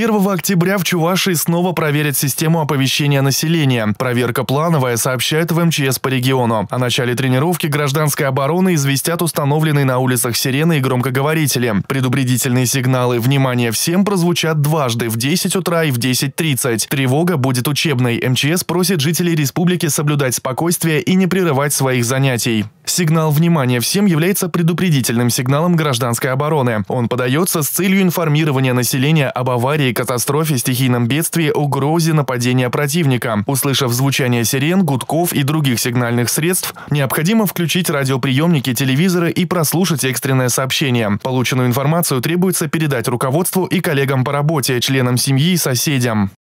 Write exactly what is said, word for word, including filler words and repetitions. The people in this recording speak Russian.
первого октября в Чувашии снова проверят систему оповещения населения. Проверка плановая, сообщает в эм че эс по региону. О начале тренировки гражданской обороны известят установленные на улицах сирены и громкоговорители. Предупредительные сигналы «Внимание всем» прозвучат дважды в десять утра и в десять тридцать. Тревога будет учебной. эм че эс просит жителей республики соблюдать спокойствие и не прерывать своих занятий. Сигнал «Внимание всем» является предупредительным сигналом гражданской обороны. Он подается с целью информирования населения об аварии, катастрофе, стихийном бедствии, угрозе нападения противника. Услышав звучание сирен, гудков и других сигнальных средств, необходимо включить радиоприемники, телевизоры и прослушать экстренное сообщение. Полученную информацию требуется передать руководству и коллегам по работе, членам семьи и соседям.